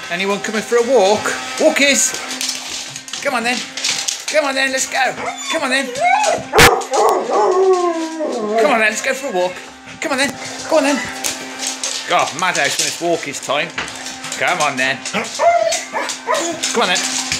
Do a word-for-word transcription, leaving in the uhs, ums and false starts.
Anyone coming for a walk? Walkies! Come on then. Come on then, let's go. Come on then. Come on then, let's go for a walk. Come on then. Go on then. God, madhouse when it's walkies time. Come on then. Come on then.